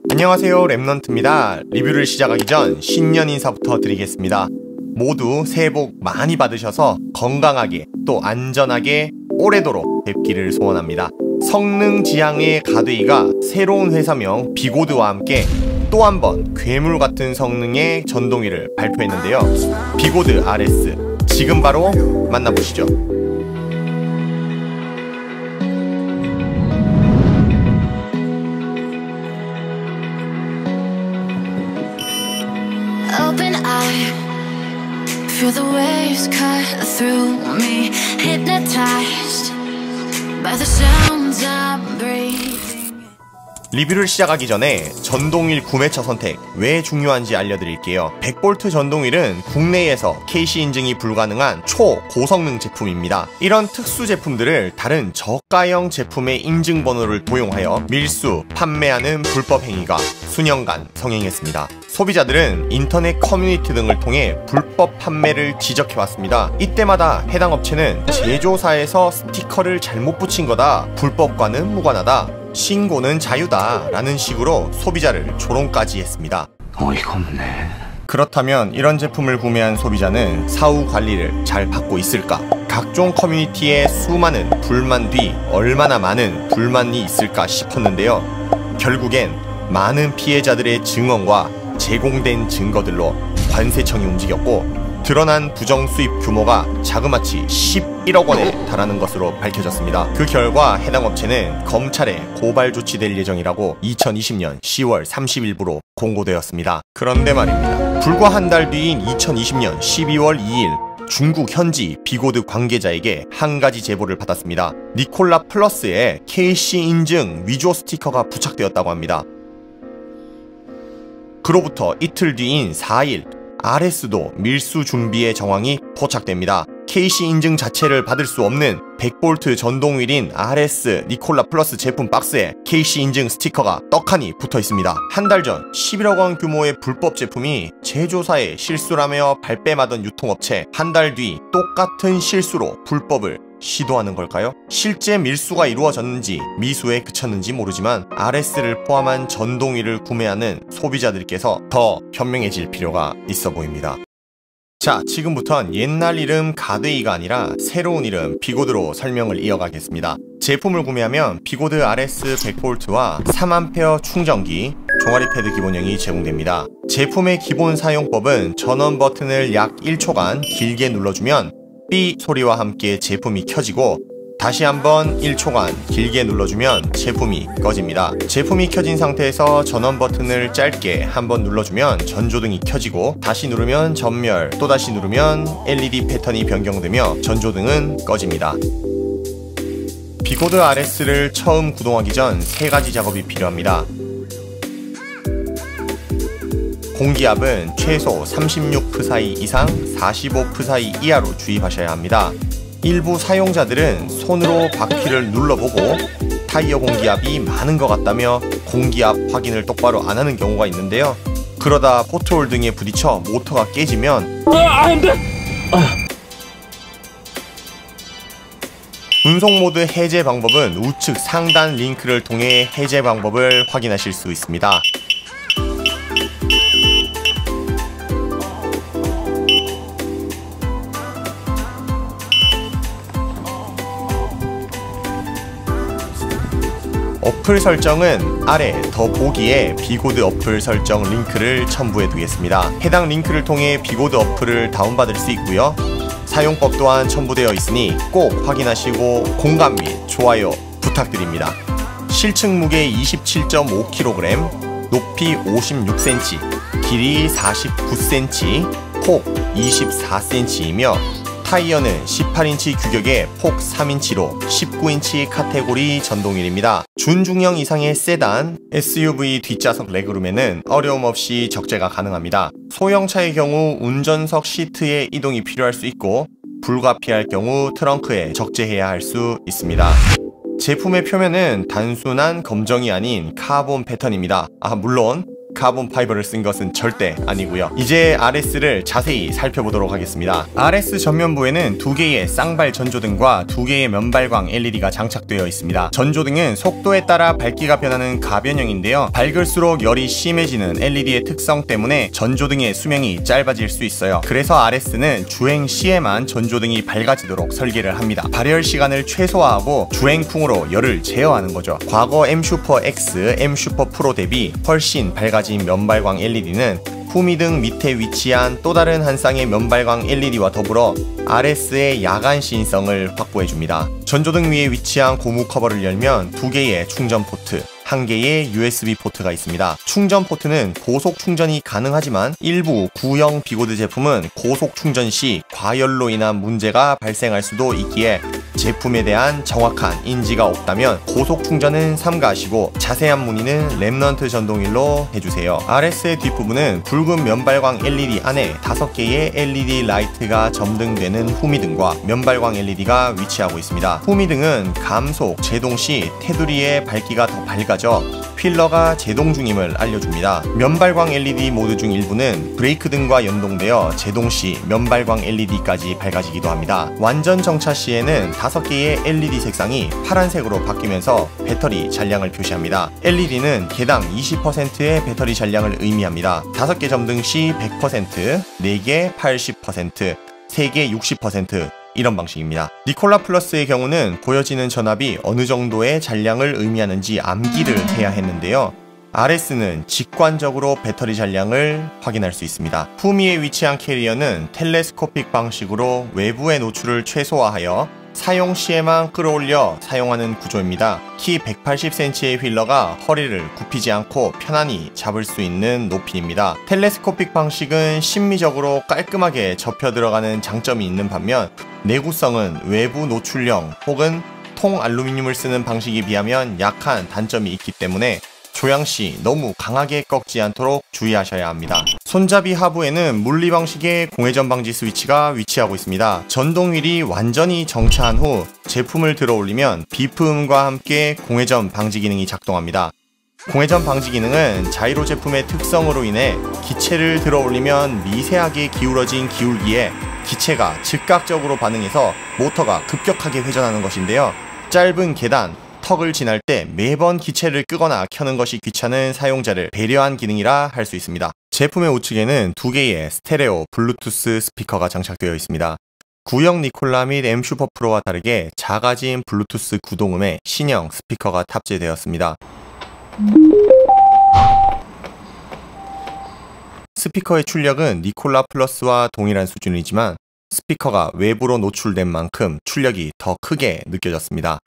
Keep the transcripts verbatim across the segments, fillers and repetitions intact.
안녕하세요, 랩넌트입니다. 리뷰를 시작하기 전 신년 인사부터 드리겠습니다. 모두 새해 복 많이 받으셔서 건강하게 또 안전하게 오래도록 뵙기를 소원합니다. 성능 지향의 가드이가 새로운 회사명 비고드와 함께 또 한 번 괴물 같은 성능의 전동이를 발표했는데요. 비고드 알에스, 지금 바로 만나보시죠. Open eye, feel the waves cut through me, hypnotized by the sounds I'm breathing. 리뷰를 시작하기 전에 전동휠 구매처 선택 왜 중요한지 알려드릴게요. 백 볼트 전동휠은 국내에서 케이씨 인증이 불가능한 초고성능 제품입니다. 이런 특수 제품들을 다른 저가형 제품의 인증번호를 도용하여 밀수, 판매하는 불법 행위가 수년간 성행했습니다. 소비자들은 인터넷 커뮤니티 등을 통해 불법 판매를 지적해왔습니다. 이때마다 해당 업체는 제조사에서 스티커를 잘못 붙인 거다, 불법과는 무관하다, 신고는 자유다 라는 식으로 소비자를 조롱까지 했습니다. 어이가 없네. 그렇다면 이런 제품을 구매한 소비자는 사후 관리를 잘 받고 있을까? 각종 커뮤니티의 수많은 불만 뒤 얼마나 많은 불만이 있을까 싶었는데요. 결국엔 많은 피해자들의 증언과 제공된 증거들로 관세청이 움직였고, 드러난 부정 수입 규모가 자그마치 십일억 원에 달하는 것으로 밝혀졌습니다. 그 결과 해당 업체는 검찰에 고발 조치될 예정이라고 이천이십 년 시월 삼십일부로 공고되었습니다. 그런데 말입니다. 불과 한 달 뒤인 이천이십 년 십이월 이일 중국 현지 비고드 관계자에게 한 가지 제보를 받았습니다. 니콜라 플러스에 케이씨 인증 위조 스티커가 부착되었다고 합니다. 그로부터 이틀 뒤인 사일 알에스도 밀수 준비의 정황이 포착됩니다. 케이씨 인증 자체를 받을 수 없는 백 볼트 전동휠인 알에스 니콜라 플러스 제품 박스에 케이씨 인증 스티커가 떡하니 붙어 있습니다. 한 달 전 십일억 원 규모의 불법 제품이 제조사의 실수라며 발뺌하던 유통업체, 한 달 뒤 똑같은 실수로 불법을 시도하는 걸까요? 실제 밀수가 이루어졌는지 미수에 그쳤는지 모르지만 알에스를 포함한 전동휠을 구매하는 소비자들께서 더 현명해질 필요가 있어 보입니다. 자, 지금부턴 옛날 이름 가드이가 아니라 새로운 이름 비고드로 설명을 이어가겠습니다. 제품을 구매하면 비고드 알에스 백 볼트와 삼 암페어 충전기, 종아리 패드 기본형이 제공됩니다. 제품의 기본 사용법은 전원 버튼을 약 일 초간 길게 눌러주면 삐 소리와 함께 제품이 켜지고, 다시 한번 일 초간 길게 눌러주면 제품이 꺼집니다. 제품이 켜진 상태에서 전원 버튼을 짧게 한번 눌러주면 전조등이 켜지고, 다시 누르면 전멸, 또다시 누르면 엘이디 패턴이 변경되며 전조등은 꺼집니다. 비고드 알에스를 처음 구동하기 전 세 가지 작업이 필요합니다. 공기압은 최소 삼십육 피에스아이 이상 사십오 피에스아이 이하로 주입하셔야 합니다. 일부 사용자들은 손으로 바퀴를 눌러보고 타이어 공기압이 많은 것 같다며 공기압 확인을 똑바로 안 하는 경우가 있는데요. 그러다 포트홀 등에 부딪혀 모터가 깨지면 아, 안 돼! 아. 운송 모드 해제 방법은 우측 상단 링크를 통해 해제 방법을 확인하실 수 있습니다. 어플 설정은 아래 더보기에 비고드 어플 설정 링크를 첨부해 두겠습니다. 해당 링크를 통해 비고드 어플을 다운받을 수 있고요. 사용법 또한 첨부되어 있으니 꼭 확인하시고 공감 및 좋아요 부탁드립니다. 실측 무게 이십칠 점 오 킬로그램, 높이 오십육 센티미터, 길이 사십구 센티미터, 폭 이십사 센티미터이며 타이어는 십팔 인치 규격의 폭 삼 인치로 십구 인치 카테고리 전동휠입니다. 준중형 이상의 세단, 에스유브이 뒷좌석 레그룸에는 어려움 없이 적재가 가능합니다. 소형차의 경우 운전석 시트에 이동이 필요할 수 있고, 불가피할 경우 트렁크에 적재해야 할 수 있습니다. 제품의 표면은 단순한 검정이 아닌 카본 패턴입니다. 아, 물론 카본 파이버를 쓴 것은 절대 아니고요. 이제 알에스를 자세히 살펴보도록 하겠습니다. 알에스 전면부에는 두 개의 쌍발 전조등과 두 개의 면발광 엘이디가 장착되어 있습니다. 전조등은 속도에 따라 밝기가 변하는 가변형인데요. 밝을수록 열이 심해지는 엘이디의 특성 때문에 전조등의 수명이 짧아질 수 있어요. 그래서 알에스는 주행 시에만 전조등이 밝아지도록 설계를 합니다. 발열 시간을 최소화하고 주행풍으로 열을 제어하는 거죠. 과거 M 슈퍼 X, M 슈퍼 프로 대비 훨씬 밝아진 면발광 엘이디는 후미등 밑에 위치한 또 다른 한 쌍의 면발광 엘이디와 더불어 알에스의 야간 시인성을 확보해줍니다. 전조등 위에 위치한 고무 커버를 열면 두 개의 충전 포트, 한 개의 유에스비 포트가 있습니다. 충전 포트는 고속 충전이 가능하지만 일부 구형 비고드 제품은 고속 충전 시 과열로 인한 문제가 발생할 수도 있기에 제품에 대한 정확한 인지가 없다면 고속 충전은 삼가하시고 자세한 문의는 랩넌트 전동휠로 해주세요. 알에스의 뒷부분은 붉은 면발광 엘이디 안에 다섯 개의 엘이디 라이트가 점등되는 후미등과 면발광 엘이디가 위치하고 있습니다. 후미등은 감속, 제동 시 테두리의 밝기가 더 밝아져 휠러가 제동 중임을 알려줍니다. 면발광 엘이디 모드 중 일부는 브레이크 등과 연동되어 제동 시 면발광 엘이디까지 밝아지기도 합니다. 완전 정차 시에는 다섯 개의 엘이디 색상이 파란색으로 바뀌면서 배터리 잔량을 표시합니다. 엘이디는 개당 이십 퍼센트의 배터리 잔량을 의미합니다. 다섯 개 점등 시 백 퍼센트, 네 개 팔십 퍼센트, 세 개 육십 퍼센트 이런 방식입니다. 니콜라 플러스의 경우는 보여지는 전압이 어느 정도의 잔량을 의미하는지 암기를 해야 했는데요. 알에스는 직관적으로 배터리 잔량을 확인할 수 있습니다. 후미에 위치한 캐리어는 텔레스코픽 방식으로 외부의 노출을 최소화하여 사용 시에만 끌어올려 사용하는 구조입니다. 키 백팔십 센티미터의 휠러가 허리를 굽히지 않고 편안히 잡을 수 있는 높이입니다. 텔레스코픽 방식은 심미적으로 깔끔하게 접혀 들어가는 장점이 있는 반면 내구성은 외부 노출형 혹은 통 알루미늄을 쓰는 방식에 비하면 약한 단점이 있기 때문에 조향시 너무 강하게 꺾지 않도록 주의하셔야 합니다. 손잡이 하부에는 물리 방식의 공회전 방지 스위치가 위치하고 있습니다. 전동 휠이 완전히 정차한 후 제품을 들어 올리면 비프음과 함께 공회전 방지 기능이 작동합니다. 공회전 방지 기능은 자이로 제품의 특성으로 인해 기체를 들어 올리면 미세하게 기울어진 기울기에 기체가 즉각적으로 반응해서 모터가 급격하게 회전하는 것인데요. 짧은 계단, 턱을 지날 때 매번 기체를 끄거나 켜는 것이 귀찮은 사용자를 배려한 기능이라 할 수 있습니다. 제품의 우측에는 두 개의 스테레오 블루투스 스피커가 장착되어 있습니다. 구형 니콜라 및 M 슈퍼 프로와 다르게 작아진 블루투스 구동음의 신형 스피커가 탑재되었습니다. 스피커의 출력은 니콜라 플러스와 동일한 수준이지만 스피커가 외부로 노출된 만큼 출력이 더 크게 느껴졌습니다.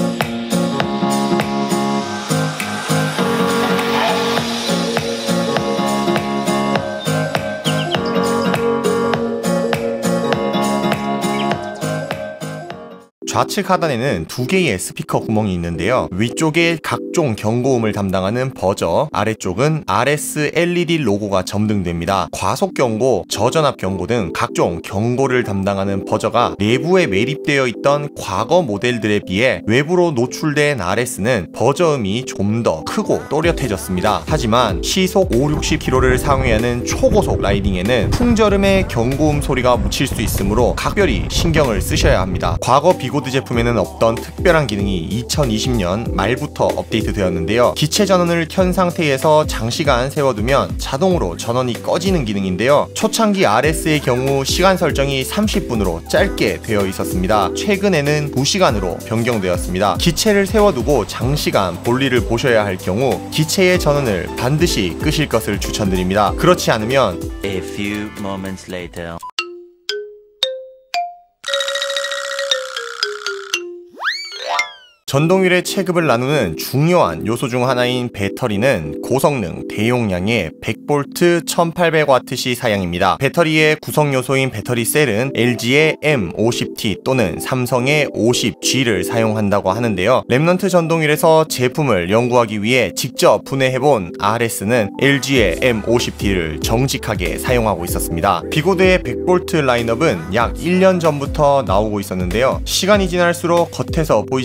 좌측 하단에는 두 개의 스피커 구멍이 있는데요. 위쪽에 각종 경고음을 담당하는 버저, 아래쪽은 알에스 엘이디 로고가 점등됩니다. 과속 경고, 저전압 경고 등 각종 경고를 담당하는 버저가 내부에 매립되어 있던 과거 모델들에 비해 외부로 노출된 알에스는 버저음이 좀 더 크고 또렷해졌습니다. 하지만 시속 오백육십 킬로미터를 상회하는 초고속 라이딩에는 풍절음의 경고음 소리가 묻힐 수 있으므로 각별히 신경을 쓰셔야 합니다. 과거 비고드 제품에는 없던 특별한 기능이 이천이십 년 말부터 업데이트 되었는데요. 기체 전원을 켠 상태에서 장시간 세워두면 자동으로 전원이 꺼지는 기능인데요. 초창기 알에스의 경우 시간 설정이 삼십 분으로 짧게 되어 있었습니다. 최근에는 두 시간으로 변경되었습니다. 기체를 세워두고 장시간 볼일을 보셔야 할 경우 기체의 전원을 반드시 끄실 것을 추천드립니다. 그렇지 않으면 A few moments later. 전동휠의 체급을 나누는 중요한 요소 중 하나인 배터리는 고성능 대용량의 백 볼트 천팔백 와트시 사양입니다. 배터리의 구성 요소인 배터리 셀은 엘지의 엠 오십 티 또는 삼성의 오십 지를 사용한다고 하는데요. 랩넌트 전동휠에서 제품을 연구하기 위해 직접 분해해본 알에스는 엘지의 엠 오십 티를 정직하게 사용하고 있었습니다. 비고드의 백 볼트 라인업은 약 일 년 전부터 나오고 있었는데요. 시간이 지날수록 겉에서 보이지 않는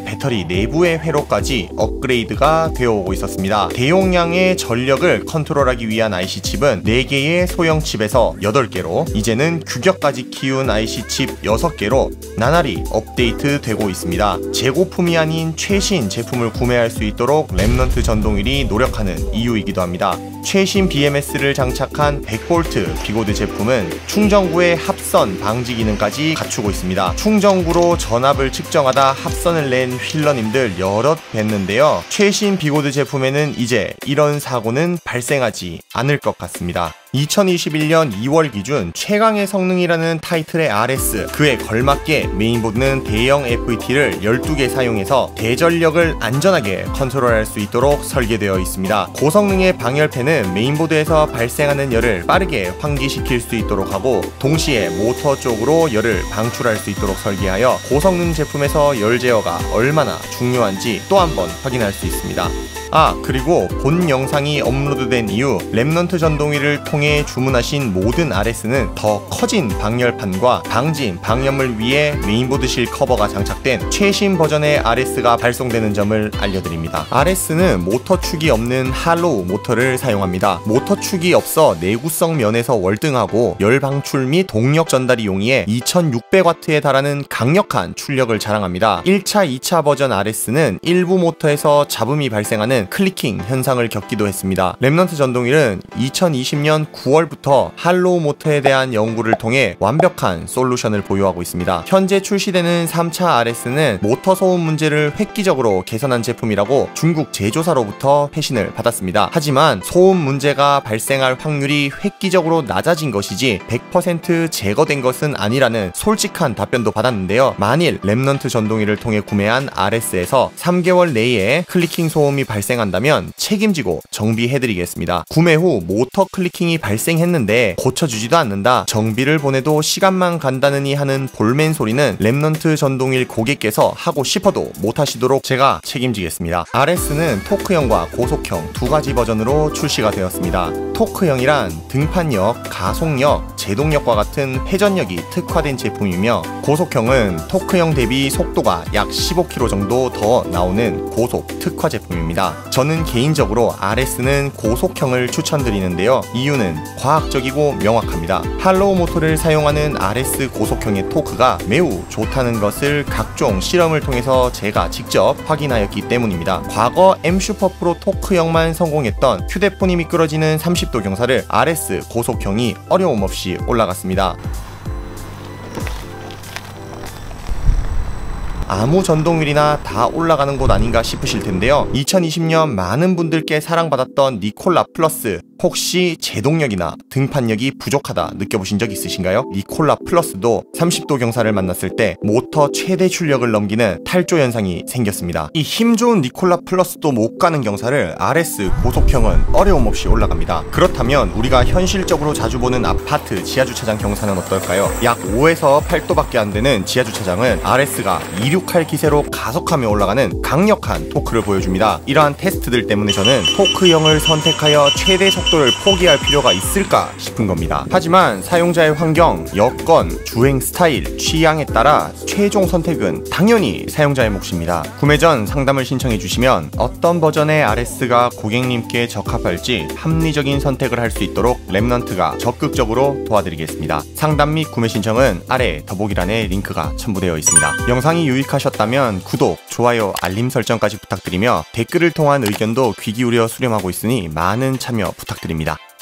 배터리 내부의 회로까지 업그레이드가 되어 오고 있었습니다. 대용량의 전력을 컨트롤하기 위한 아이씨 칩은 네 개의 소형 칩에서 여덟 개로 이제는 규격까지 키운 아이씨 칩 여섯 개로 나날이 업데이트 되고 있습니다. 재고품이 아닌 최신 제품을 구매할 수 있도록 랩넌트 전동휠이 노력하는 이유이기도 합니다. 최신 비엠에스를 장착한 백 볼트 비고드 제품은 충전구의 합선 방지 기능까지 갖추고 있습니다. 충전구로 전압을 측정하다 합선을 낸 휠러님들 여럿 뵀는데요. 최신 비고드 제품에는 이제 이런 사고는 발생하지 않을 것 같습니다. 이천이십일 년 이월 기준 최강의 성능이라는 타이틀의 알에스, 그에 걸맞게 메인보드는 대형 에프이티를 열두 개 사용해서 대전력을 안전하게 컨트롤할 수 있도록 설계되어 있습니다. 고성능의 방열팬은 메인보드에서 발생하는 열을 빠르게 환기시킬 수 있도록 하고 동시에 모터 쪽으로 열을 방출할 수 있도록 설계하여 고성능 제품에서 열 제어가 얼마나 중요한지 또 한번 확인할 수 있습니다. 아, 그리고 본 영상이 업로드된 이후 랩넌트 전동휠을 통해 주문하신 모든 알에스는 더 커진 방열판과 방진, 방염을 위해 메인보드실 커버가 장착된 최신 버전의 알에스가 발송되는 점을 알려드립니다. 알에스는 모터축이 없는 할로우 모터를 사용합니다. 모터축이 없어 내구성 면에서 월등하고 열 방출 및 동력 전달이 용이해 이천육백 와트에 달하는 강력한 출력을 자랑합니다. 일 차, 이 차 버전 알에스는 일부 모터에서 잡음이 발생하는 클리킹 현상을 겪기도 했습니다. 랩넌트 전동휠은 이천이십 년 구월부터 할로우 모터에 대한 연구를 통해 완벽한 솔루션을 보유하고 있습니다. 현재 출시되는 삼 차 알에스는 모터 소음 문제를 획기적으로 개선한 제품이라고 중국 제조사로부터 회신을 받았습니다. 하지만 소음 문제가 발생할 확률이 획기적으로 낮아진 것이지 백 퍼센트 제거된 것은 아니라는 솔직한 답변도 받았는데요. 만일 랩넌트 전동휠을 통해 구매한 알에스에서 삼 개월 내에 클리킹 소음이 발생 발생한다면 책임지고 정비해드리겠습니다. 구매 후 모터 클리킹이 발생했는데 고쳐주지도 않는다, 정비를 보내도 시간만 간다느니 하는 볼멘 소리는 랩넌트 전동휠 고객께서 하고 싶어도 못하시도록 제가 책임지겠습니다. 알에스는 토크형과 고속형 두 가지 버전으로 출시가 되었습니다. 토크형이란 등판력, 가속력, 제동력과 같은 회전력이 특화된 제품이며 고속형은 토크형 대비 속도가 약 십오 킬로미터 정도 더 나오는 고속 특화 제품입니다. 저는 개인적으로 알에스는 고속형을 추천드리는데요. 이유는 과학적이고 명확합니다. 할로우 모터를 사용하는 알에스 고속형의 토크가 매우 좋다는 것을 각종 실험을 통해서 제가 직접 확인하였기 때문입니다. 과거 M 슈퍼 프로 토크형만 성공했던 휴대폰이 미끄러지는 삼십 도 경사를 알에스 고속형이 어려움 없이 올라갔습니다. 아무 전동휠이나 다 올라가는 곳 아닌가 싶으실 텐데요. 이천이십 년 많은 분들께 사랑받았던 니콜라 플러스, 혹시 제동력이나 등판력이 부족하다 느껴보신 적 있으신가요? 니콜라 플러스도 삼십 도 경사를 만났을 때 모터 최대 출력을 넘기는 탈조 현상이 생겼습니다. 이 힘 좋은 니콜라 플러스도 못 가는 경사를 알에스 고속형은 어려움 없이 올라갑니다. 그렇다면 우리가 현실적으로 자주 보는 아파트 지하주차장 경사는 어떨까요? 약 오에서 팔 도밖에 안 되는 지하주차장은 알에스가 이륙할 기세로 가속하며 올라가는 강력한 토크를 보여줍니다. 이러한 테스트들 때문에 저는 토크형을 선택하여 최대 속도를 포기할 필요가 있을까 싶은 겁니다. 하지만 사용자의 환경, 여건, 주행 스타일, 취향에 따라 최종 선택은 당연히 사용자의 몫입니다. 구매 전 상담을 신청해 주시면 어떤 버전의 알에스가 고객님께 적합할지 합리적인 선택을 할 수 있도록 랩넌트가 적극적으로 도와드리겠습니다. 상담 및 구매 신청은 아래 더보기란에 링크가 첨부되어 있습니다. 영상이 유익하셨다면 구독, 좋아요, 알림 설정까지 부탁드리며 댓글을 통한 의견도 귀 기울여 수렴하고 있으니 많은 참여 부탁드립니다.